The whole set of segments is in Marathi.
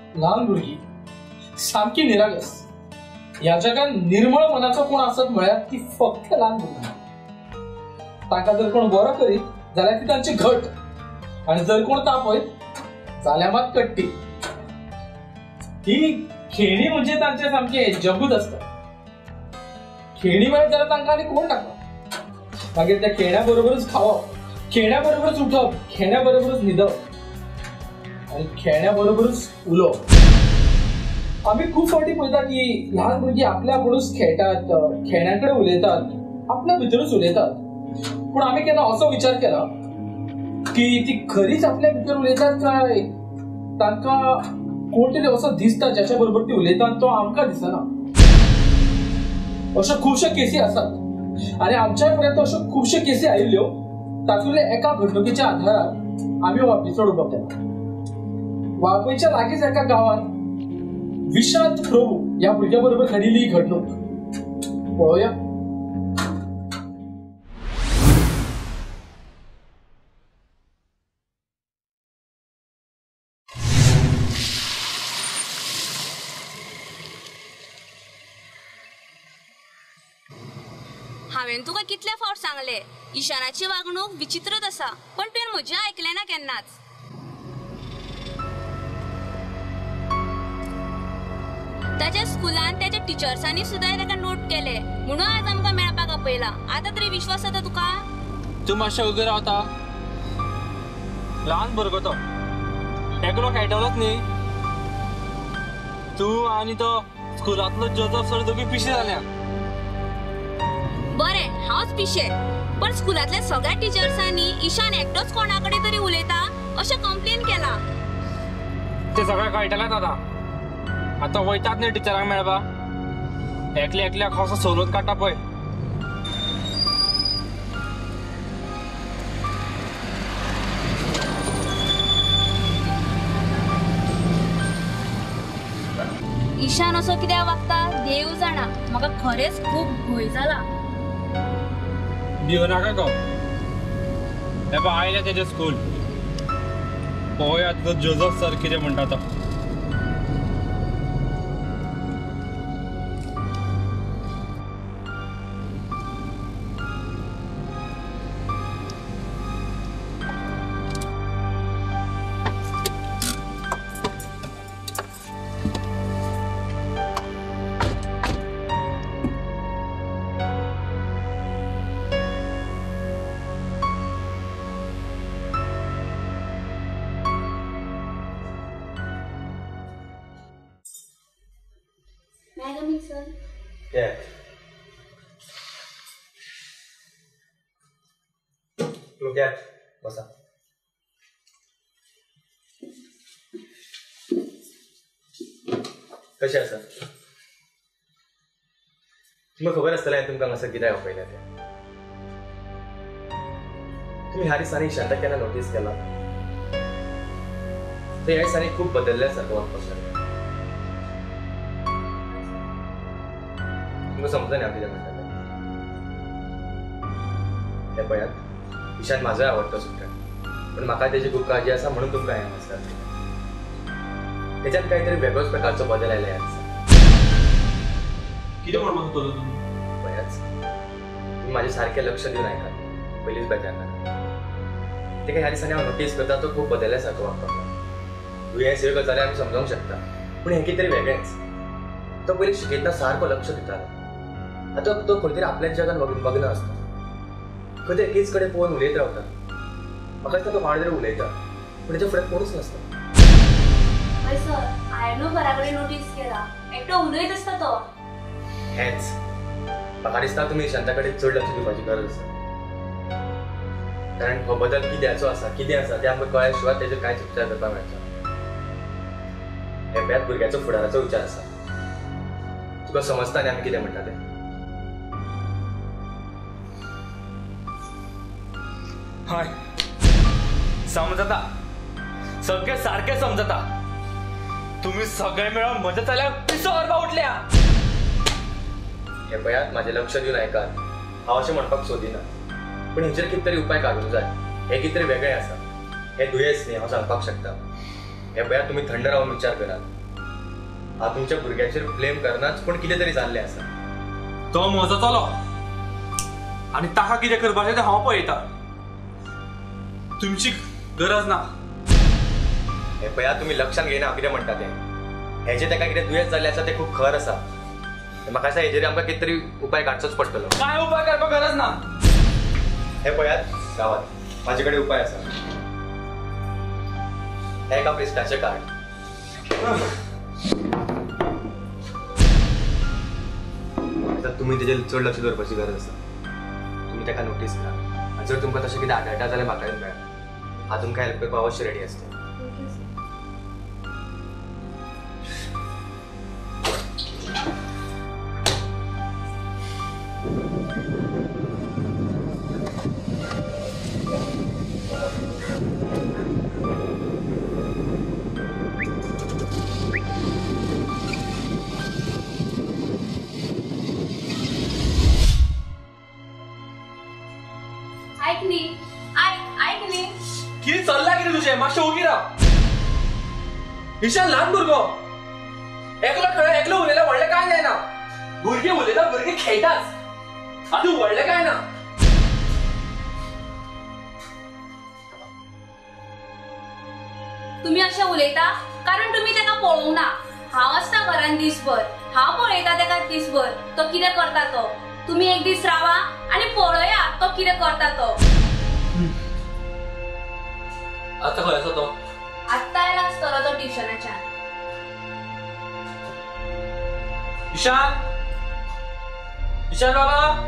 लहान भुरगी सामकी निरागस. या जगात निर्मळ मनाचो कोण असत म्हळ्यार ती फक्त लहान भुरगी. ताका जर कोण बरो करीत जाल्यार ती तांची घट आणि जर कोण तापयत जाल्यार मात कट्टी. ही खेळणी म्हणजे तांचे सामके जगूच असता. खेळणी मेळत जाल्यार तांकां आनी कोण नाका. मागीर त्या खेळण्या बरोबरच खावप, खेळण्या बरोबरच उठप, खेळण्या बरोबरच न्हिदप आणि खेळण्या बरोबरच उलोवप. आम्ही खूप फावटी पळयता की लहान भुरगीं आपल्या आपुणूच खेळटात, खेळण्यांकडे उलयतात, आपल्या भितरूच उलयतात. पूण आम्ही केन्ना असो विचार केला की ती खरीच आपल्या भितर उलयतात काय तांकां कोण तरी असो दिसता ज्याच्या बरोबर ती उलयतात तो आमकां दिसना. अशा खुबश्या केसी आसात आणि आमच्या पर्यंत अश्यो खुबश्यो केसी आयिल्ल्यो. तातूंतले एका घडणुकेच्या आधारार आम्ही हो एपिसोड उबो केला. वाळपयच्या लागींच एका गांवांत विशांत प्रभू या भुरग्या बरोबर घडिल्ली ही घडणूक पळोवया. हांवें तुका कितले फावट सांगले ईशानाची वागणूक विचित्रच आसा, पण तुवें म्हजें आयकलें ना केन्नाच. ताच्या स्कुलान ताच्या टिचर्सांनी सुद्दां ताका नोट केले म्हणून आज आमकां मेळपाक आपयला. आतां तरी विश्वास जाता तुका? तूं मातशें उगें रावता. ल्हान भुरगो तो एकलो खेळटलोच न्ही. तूं आनी तो स्कुलांतलो जोजफ सर दोगी पिशे जाल्या. बरें हांवच पिशे, पण स्कुलांतल्या सगळ्या टिचर्सांनी ईशान एकटोच कोणाकडे तरी उलयता अशें कंप्लेन केला. ते सगळें कळटलेंच आतां वयतात न्ही टिचरांक मेळपाक. एकल्या एकल्याक असो सोलून काडटा पळय. ईशान असो कित्याक वागता देव जाणा. म्हाका खरेंच खूब भंय जाला. भिवू नाका गो. हे पळय आयलें तेजें स्कूल. पळोवया तुजो जोजफ सर कितें म्हणटा तो. बसा. कशें आसा? तुमकां खबर आसतलें तुमकां असं कित्याक आपयलें तें. तुम्ही ह्या दिसांनी ईशांताक केन्ना नोटीस केला? ते ह्या दिसांनी खूब बदलल्यासारखं वागपाक लागलें. तुमकां समजना हांव कितें म्हणटा तें पळयात. ईशान म्हाजोय आवडतो सुद्दां, पण म्हाका तेजी खूब काळजी आसा म्हणून तुमकां हांवें नमस्कार केला. तेच्यात काहीतरी वेगळोच प्रकारचो बदल आयला ह्या दिसांनी. कितें म्हण म्हाका तुमी पळयाच, तुम्ही म्हाजें सारकें लक्ष दिवन आयकात. पयलींच बेजार नाका. तेका ह्या दिसांनी हांव नोटीस करता तो खूब बदलल्यासारको वागपाक लागला. दुयेंस ह्यो गजाली आमी समजूंक शकता, पूण हें कितें तरी वेगळेंच. तो पयलीं शिकयतना सारको लक्ष दितालो. आतां तो खंय तरी आपल्याच जगान मग्न आसता. खंय तरी एकीच कडेन पळोवन उलयत रावता. म्हाका दिसता तो कोणा तरी उलयता, पूण तेच्या फुड्यान कोणूच नासता. हय सर, हांवें घरा कडेन नोटीस केला. एकटो उलयत आसता तो. हेंच म्हाका दिसता तुमी ईशांता कडेन चड लक्ष दिवपाची गरज आसा. कारण हो बदल कित्याचो आसा कितें आसा तें आमकां कळ्या शिवाय तेजेर कांयच विचार करपाक मेळना. हे बेत भुरग्याचो फुडाराचो विचार आसा. तुका समजता न्ही आमी कितें म्हणटा तें? हय, समजता. सगळें सारकें समजता. तुम्ही सगळे मेळून म्हज्या चल्याक पिसो व्हरपाक उठल्या. हे पळयात, म्हाजें लक्ष दिवन आयकात. हांव अशें म्हणपाक सोदिना, पूण हेचेर कितें तरी उपाय काडूंक जाय. हे कितें तरी वेगळें आसा. हे दुयेंस न्ही, हांव सांगपाक शकता. हे पळया तुम्ही थंड राहून विचार करात हा तुमच्या भुरग्याचेर ब्लेम करनाच पण कितें तरी जाल्लें आसा. तो म्हजो चलो आनी ताका कितें करपाचें तें हांव पळयता. तुमची गरज ना. हे पळया तुम्ही लक्षात घेयना कितें म्हणटा तें. हेजे ताका कितें दुयेंस जाल्लें आसा तें खूब खर आसा. म्हाका दिसता हेजेर आमकां कितें तरी उपाय काडचोच पडटलो. काय उपाय करपाक गरज ना. हे पळयात गावात माझे कडेन उपाय आसा. हे एका प्रेस्टाचें कार्ड. आता तुम्ही तेजेर चड लक्ष दवरपाची गरज आसा. तुम्ही ताका नोटीस करा आनी जर तुमकां तशें कितें आढळटा जाल्यार म्हाका मेळा. हांव तुमकां हेल्प करपाक अवश्य रेडी आसता. ऐकली कितें चल्लां कितें तुजें? मातशें उगी राव. ईशान ल्हान भुरगो एकलो खेळ एकलो उलयल्यार व्हडलें कांय जायना. भुरगीं उलयता भुरगीं खेळटाच आनी व्हडलें कांय ना. तुम्ही अशें उलयता कारण तुम्ही ताका पळोवंक ना. हांव आसता घरान दिसभर. हांव पळयता ताका दिसभर तो कितें करता तो. तुम्ही एक दीस रावा आनी पळया तो कितें करता तो. आतां खंय आसा तो? आत्ता आयला आसतलो तो ट्युशनाच्यान. ईशान ईशान बाबा.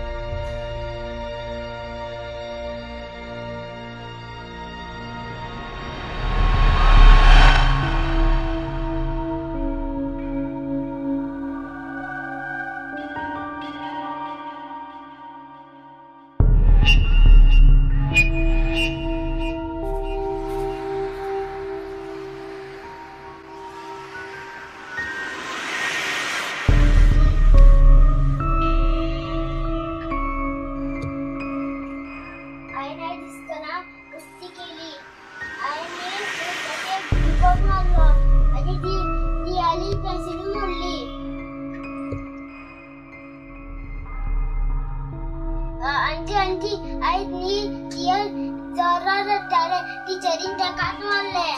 आंटी आई जरा रट्टाले टीचरीन ताकाच मारले.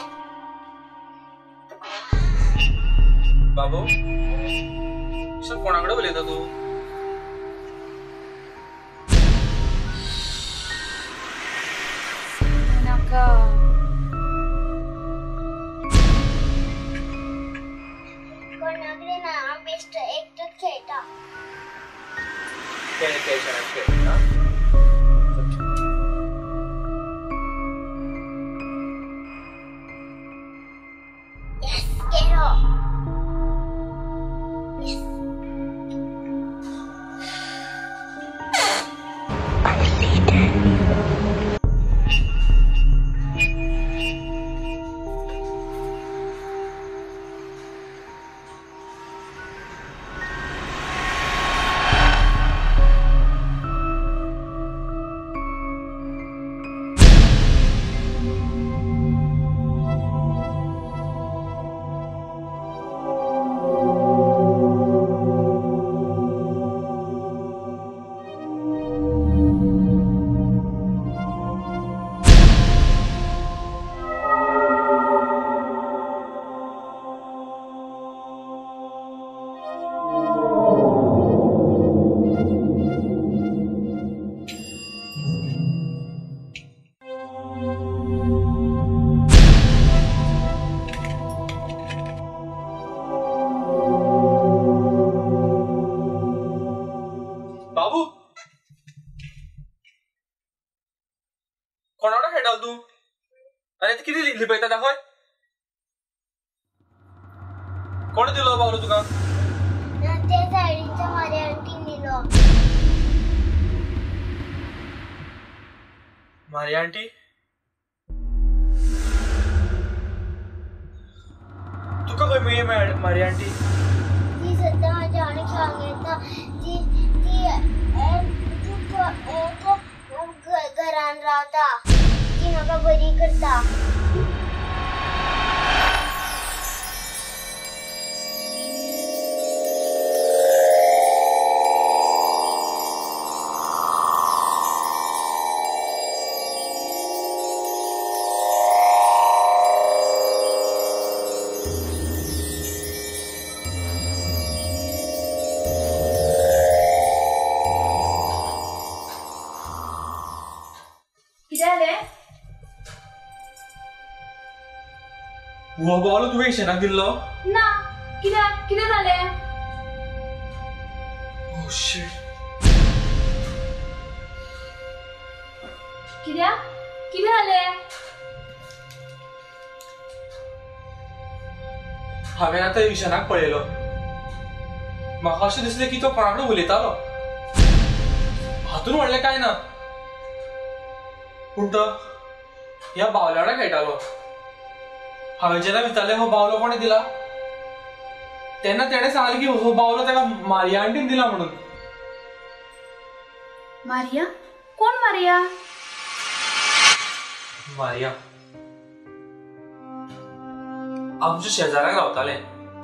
बाबू ईशान कोणाकडे उलयता तू? नाका कोणाकडे ना बेस्ट एकटच खेळटा. खेळ शाळेत खेळ ना. Yes, quiero. Yes. बाबू कोणाकडे खेळटाल तू? आनी ती कितें लिपयता दाखय. कोण दिलो बाबू तुका? ते सायडीच्या माझ्या आंटीन दिलो. मारी आंटी तुका खंय मेळ्ळी मारी आंटी? ती सध्या माझ्या वांगडा खेळूंक येता. ती घरान रावता. ती म्हाका बरी करता. हो बावलो तुवें इशनाक दिल्लो? ना कित्याक कितें जालें? Oh shit. कित्याक कितें जालें? हांवें आतां इशनाक पळयलो. म्हाका अशें दिसलें की तो कोणा कडेन उलयतालो. हातून व्हडलें कांय ना. पूण तो ह्या बावल्या वांगडा खेळटालो. हांवें जेन्ना विचारलें हो बावलो कोणें दिला तेन्ना तेणें सांगलें की हो बावलो ताका मारिया आंटीन दिला म्हणून. मारिया? कोण मारिया? मारिया आमच्या शेजाऱ्याक रावताले.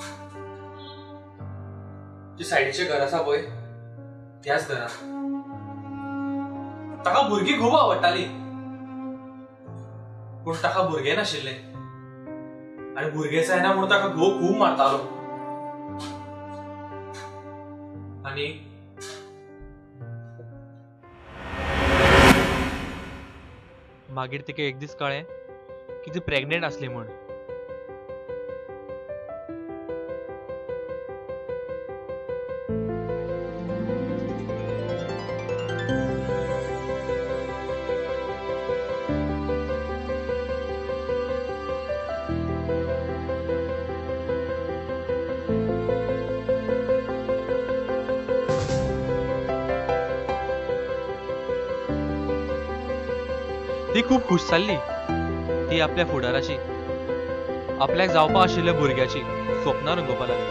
जे सायडीचें घर आसा पळय त्याच घरांत. ताका भुरगीं खूब आवडटाली पूण ताका भुरगें नाशिल्लें आनी भुरगें जायना म्हणून ताका घोव खूब मारतालो. आनी मागीर तिका एक दीस कळ्ळें की ती प्रेग्नेंट आसली म्हूण. ती खूब खुश जाल्ली. ती आपल्या फुडाराची आपल्याक जावपा आशिल्ल्या भुरग्याची स्वप्नां रंगोवपा लागली.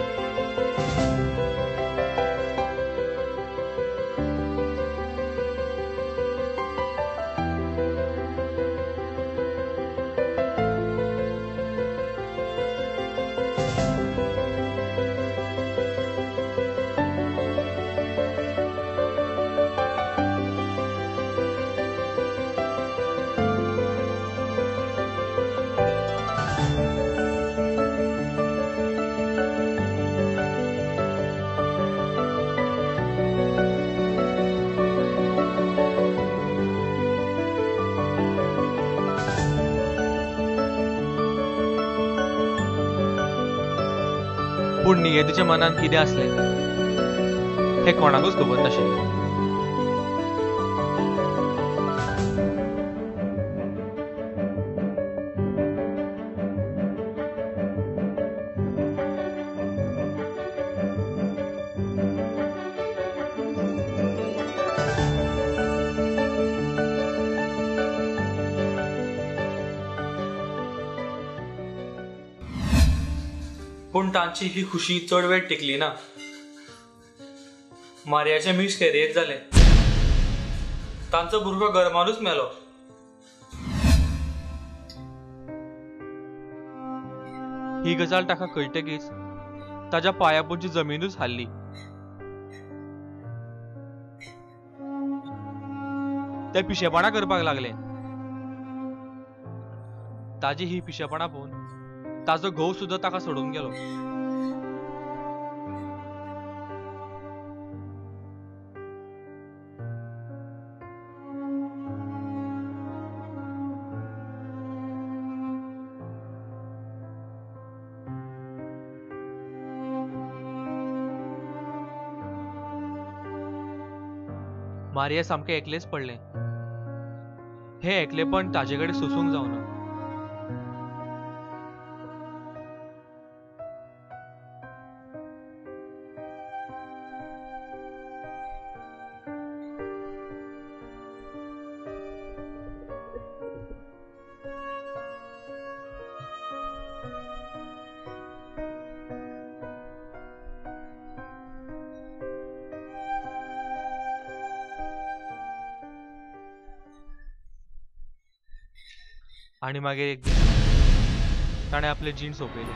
पूण नियतीच्या मनान कितें आसलें हें कोणाकूच खबर नाशिल्लें. पूण तांची ही खुशी चड वेळ टिकली ना. मारियाचें मिसकॅरेज जालें. तांचो भुरगो गर्मानूच मेलो. ही गजाल ताका कळटकीच ताच्या पांया पोंची जमीनूच हाल्ली. ते पिशेपणां करपाक लागले. ताजी ही पिशेपणां पळोवन ताजो घोव सुद्दां ताका सोडून गेलो. मारिया सामकें एकलेंच पडलें. हे एकलेपण ताजे कडेन सोसूंक जावना. आणि मागीर एक दीस ताणें आपले जीण सोंपयलें.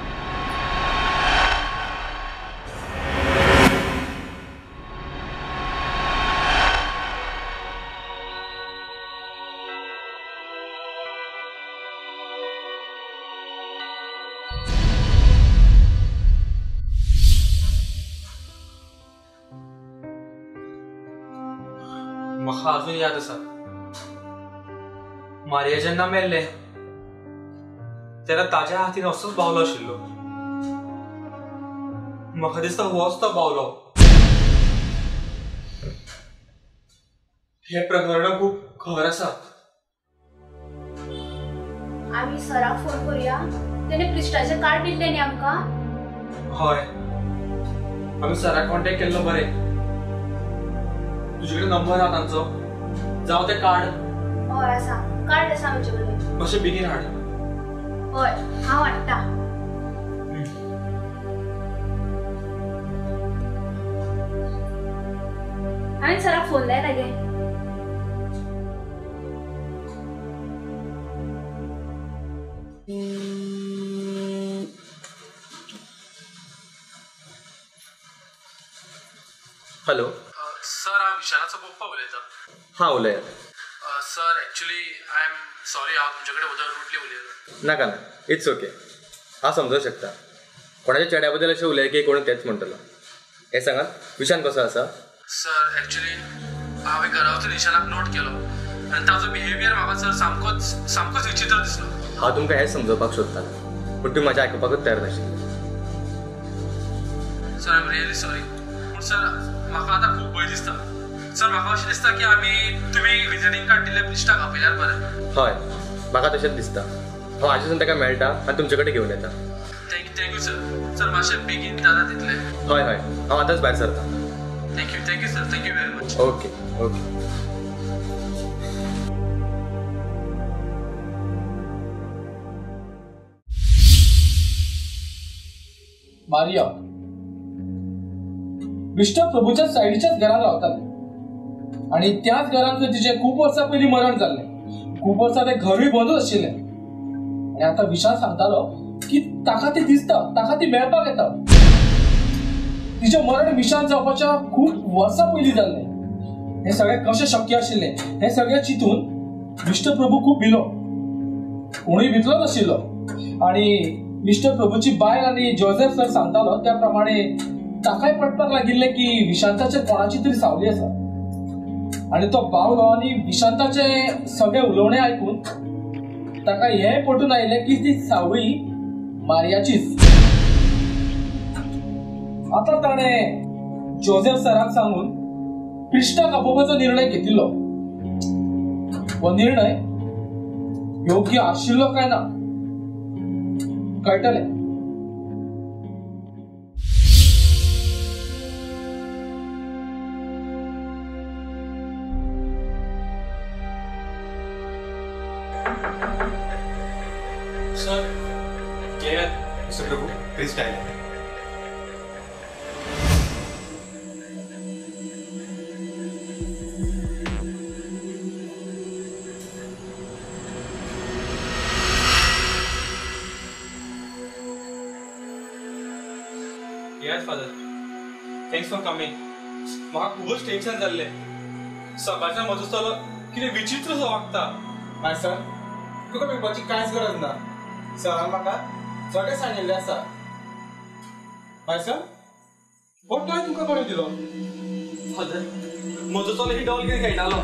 म्हाका अजून याद आसा. मारिया जेन्ना मेल्लें तेन्ना ताज्या हातीन असोच बावलो आशिल्लो. म्हाका दिसता होच तो बावलो. हे प्रकरण खूब खर आसा. आम्ही सराक फोन करूया. त्याने पृष्ठाचे कार्ड दिले न्ही आमकां. हय, आमी सराक कॉन्टॅक्ट केल्लो बरें. तुजे कडेन नंबर आहा तांचो? जावं ते कार्ड? हय आसा, कार्ड आसा आमचे कडेन. मातशें बेगीन हाड. हय, हांव हाडटा. हांवें सराक फोन लायला गे. हॅलो. सर, हांव विशालाचो पप्पा उलयतां. हां, उलयात. Sir, actually I am sorry, हांव तुमचे कडेन उदक रुटली उलयतां. नाका ना, इट्स ओके. हांव समजूंक शकता. कोणाच्या चेड्या बद्दल अशें उलय की कोण तेच म्हणटलो. हें सांगात, विशान कसो आसा? सर, एक्चुअली हांवें घरा वचून विशालाक नोट केलो आनी ताजो बिहेवियर म्हाका सर सामकोच विचित्र दिसलो. हांव तुमकां हेंच समजोवपाक सोदतालो, पूण तुमी म्हाजें आयकुपाकूच तयार नाशिल्ले. Sir, I am really sorry. पूण सर, म्हाका आतां खूब भंय दिसता. सर, म्हाका अशें दिसता की तुमी विजिटींग कार्ड दिल्ल्या पृश्ठाक आपयल्यार बरें. हय, म्हाका तशेंच दिसता. हांव आजून ताका मेळटा आनी तुमचे कडेन घेवन येता. Thank you sir. सर, मातशें बेगीन जाता तितलें. हय हय, हांव आतांच भायर सरता. Thank you sir. Thank you very much. Okay okay. Maria mister प्रभूच्या सायडीच्याच घरात रावताले आणि त्याच घरांतले तिचे खूप वर्सां पयलीं मरण जाल्लें. खूप वर्सां ते घरूय बंदूच आशिल्लें. आणि आता विशाल सांगतालो की ताका ती दिसता, ताका ती मेळपाक येता. तिचे मरण विशाल जावपाच्या खूप वर्सां पयलीं जाल्लें. हे सगळें कशें शक्य आशिल्लें हे सगळें चिंतून मिस्टर प्रभू खूब भिलो. कोणूय भितलो नाशिल्लो. आणि मिस्टर प्रभूची बायल आनी जोसेफ सर सांगतालो त्या प्रमाणे ताकाय पटपाक लागिल्लें की विशांताचेर कोणाची तरी सावली आसा. आणि तो बावलो आनी विशांताचे सगळे उलोवणे आयकून ताका हें पटून आयलें की ती सावळी मारियाचीच. आता ताणें जोसेफ सराक सांगून पृष्ठाक आपोवपाचो निर्णय घेतिल्लो. हो निर्णय योग्य आशिल्लो काय ना कळटलें. सर, घेयात. मिस्टर प्रभू, प्लीज टायलेंट. Yes father, thanks for coming. म्हाका खूबच टेन्शन जाल्लें. सकाळच्यान म्हजो चलो कितें विचित्र सो वागता. माय सर, तुका भिवपाची कांयच गरज ना. सरान म्हाका सगळें सांगिल्लें आसा. माय सर, हो टॉय तुमकां कोणी दिलो? फादर, म्हजो चलो ही डॉल घेवन खेळटालो.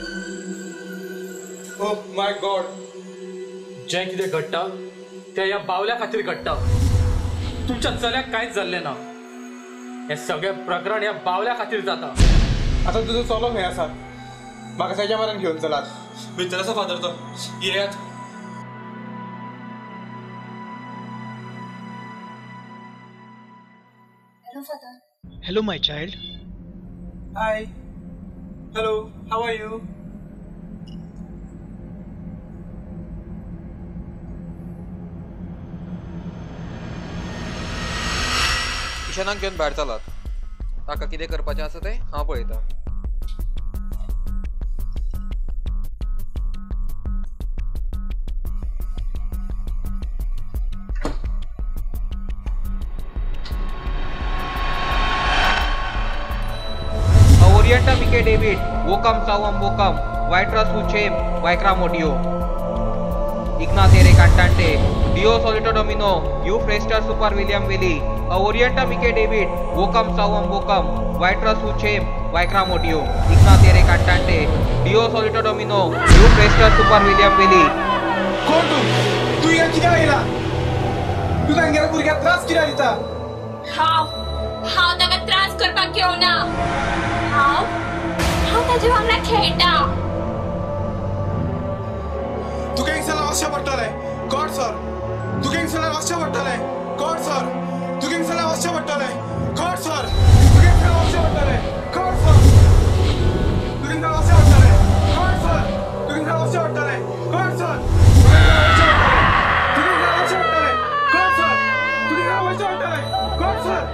Oh my god. जें कितें घडटा तें ह्या बावल्या खातीर घडटा. तुमच्या चल्याक कांयच जाल्लें ना. हें सगळें प्रकरण ह्या बावल्या खातीर जाता. आतां तुजो चलो खंय आसा? म्हाका ताच्या मारान घेवन चलात. भितर आसा फादर तो. येयात. Hello father. Hello, my child. Hi. Hello, how are you? किशनाक घेवन भायर चलात. ताका कितें करपाचें आसा तें हांव पळयतां. Orienta Mike David, Vocam Sawam Vocam, Vitras Uchem, Vicra Modio. Ignatere Cantante, Dio Solito Domino, You Frester Super William Willy, Orienta Mike David, Vocam Sawam Vocam, Vitras Uchem, Vicra Modio. Ignatere Cantante, Dio Solito Domino, You Frester Super William Willy. कोण तू? तू हिंगा कित्याक आयला तू तांगेल्या भुरग्याक त्रास कित्याक दिता हांव ताका त्रास करपाक येवना हांव ताजे वांगडा खेळटा तुका हिंगसरला वचचें पडटलें कोण सर तुका हिंगसरला वचचें पडटलें कोण सर तुका हिंगसरला वचचें पडटलें कोण सर तुका हिंगसरला वचचें पडटलें कोण सर तुका हिंगसरला वचचें पडटलें कोण सर तुका हिंगसरला वचचें पडटलें कोण सर तुका हिंगसरला वचचें पडटलें कोण सर तुका हिंगसरला वचचें पडटलें कोण sir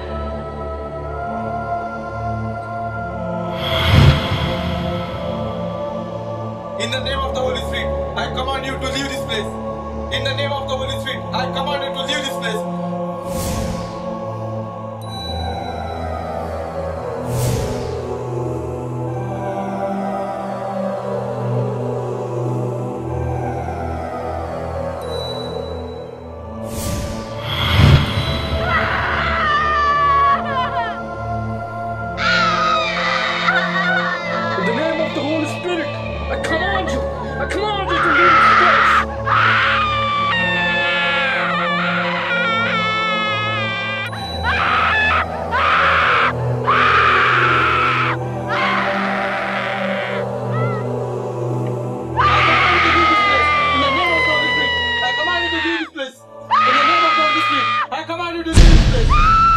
In the name of the Holy Spirit, I command you to leave this place. In the name of the Holy Spirit, I command you to leave this place. In the name of the Holy Spirit, I command you to leave this place. I command you to leave this place. In the name of the Holy Spirit, I command you to leave this place.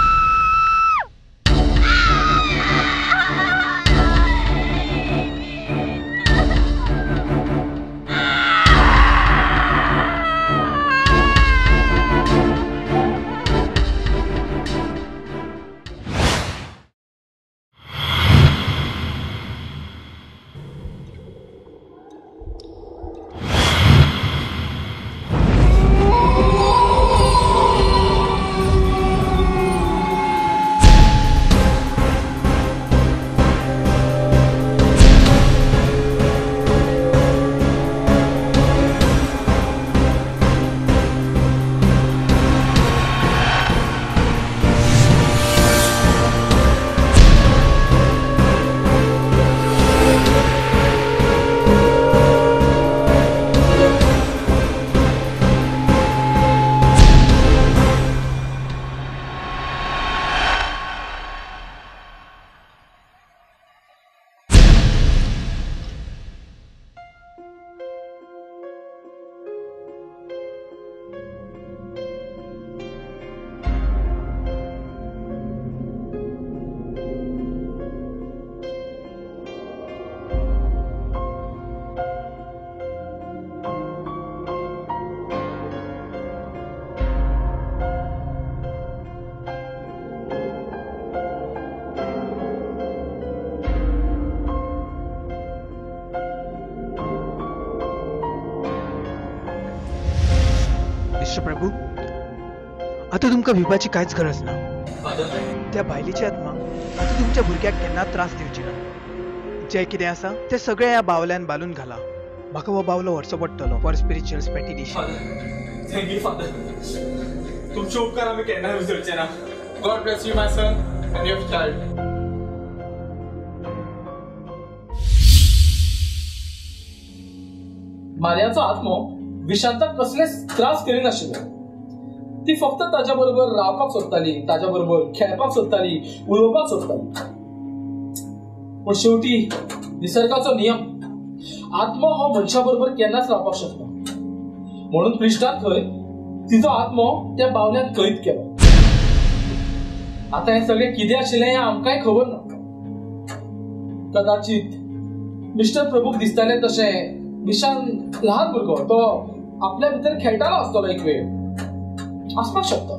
Mister Prabhu आता तुमकां भिवपाची कांयच गरज ना त्या बायलेची आत्मा आता तुमच्या भुरग्याक केन्नाच त्रास दिवची ना जे कितें आसा ते सगळें ह्या बावल्यान बालून घाला म्हाका हो बावलो व्हरचो पडटलो for spiritual destination thank you father तुमचे उपकार आमी केन्ना विसरचे ना God bless you, my son, and your child. मार्याचो आत्मो विशांताक कसलेच त्रास करिनाशिल्लो ती फक्त ताच्या बरोबर रावपाक सोदताली ताच्या बरोबर खेळपाक सोदताली उलोवपाक सोदताली पण शेवटी निसर्गाचो नियम आत्मो हो मनशा बरोबर केन्नाच रावपाक शकना म्हणून प्रिस्टान थंय तिचो आत्मो त्या बावल्यान कैद केलो आता हे सगळे कितें आशिल्लें हें आमकांय खबर ना कदाचित मिस्टर प्रभूक दिसतालें तशें विशान ल्हान भुरगो तो आपल्या भितर खेळटालो आसतलो एक वेळ आसपाक शकता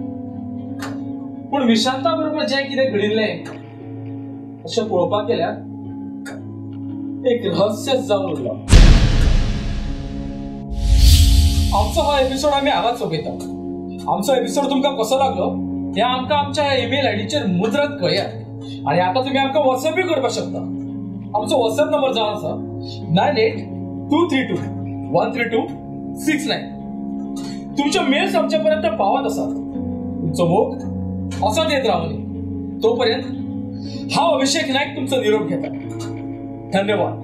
पूण विशांता बरोबर जें कितें घडिल्लें अशें पळोवपाक गेल्यार एक रहस्य जावन उरलो आमचो हो एपिसोड आमी हांगाच सोंपयता आमचो एपिसोड तुमकां कसो लागलो हें आमकां आमच्या ईमेल आयडीचेर मुद्रत कळयात आनी आतां तुमी आमकां व्हॉट्सअपय करपाक शकता आमचो व्हॉट्सअप नंबर जावन आसा 9823213269 तुमचे मेल्स आमच्या पर्यंत पावत आसात तुमचो मोग असोच येत रावनी तोपर्यंत हांव अभिषेक नायक तुमचो निरोप घेता धन्यवाद